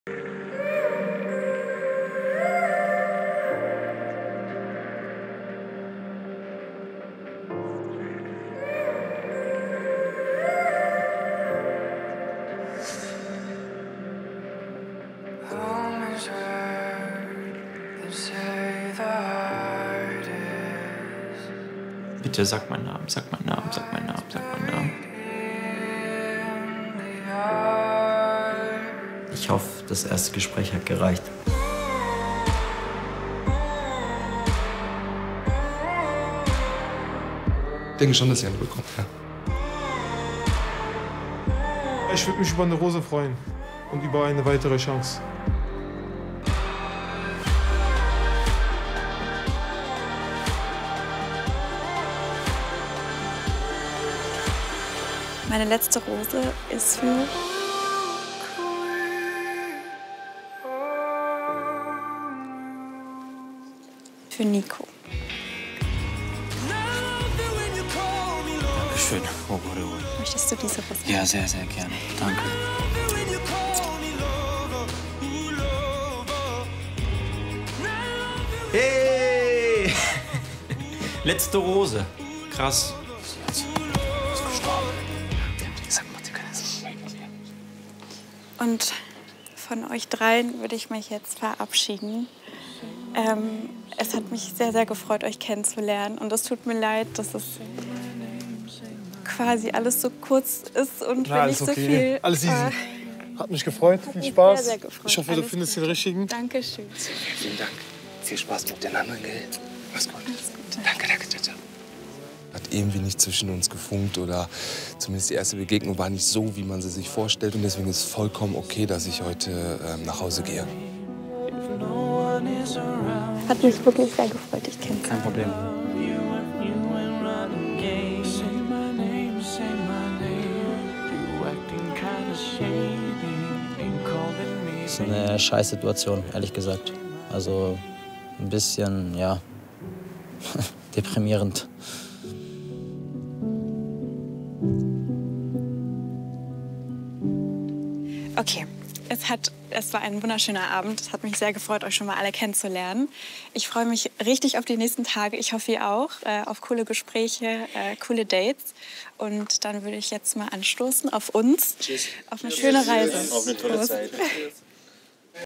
Bitte sag meinen Namen, sag meinen Namen, sag meinen Namen, sag meinen Namen. Ich hoffe, das erste Gespräch hat gereicht. Ich denke schon, dass ihr einen bekommt, ja. Ich würde mich über eine Rose freuen und über eine weitere Chance. Meine letzte Rose ist für Nico. Dankeschön. Oh, Möchtest du diese Rose? ja, sehr, sehr gerne. Danke. Hey! Letzte Rose. Krass. Und von euch dreien würde ich mich jetzt verabschieden. Es hat mich sehr, sehr gefreut, euch kennenzulernen. Und es tut mir leid, dass es quasi alles so kurz ist und Na, nicht so okay. viel. Alles easy. Hat mich gefreut. Viel Spaß. Sehr, sehr gefreut. Ich hoffe, du Alles findest Gute. den richtigen. Dankeschön. Vielen Dank. Viel Spaß mit den anderen, gell? Mach's gut. Alles Gute. Danke, danke, ciao, ciao. Hat irgendwie nicht zwischen uns gefunkt oder zumindest die erste Begegnung war nicht so, wie man sie sich vorstellt. Und deswegen ist es vollkommen okay, dass ich heute nach Hause gehe. Hat mich wirklich sehr gefreut, dich kennenzulernen. Kein Problem. Das ist eine Scheißsituation, ehrlich gesagt. Also ein bisschen, ja, deprimierend. Okay, es war ein wunderschöner Abend. Es hat mich sehr gefreut, euch schon mal alle kennenzulernen. Ich freue mich richtig auf die nächsten Tage. Ich hoffe, ihr auch. Auf coole Gespräche, coole Dates. Und dann würde ich jetzt mal anstoßen auf uns. Tschüss. Auf eine schöne Reise. Auf eine tolle Zeit.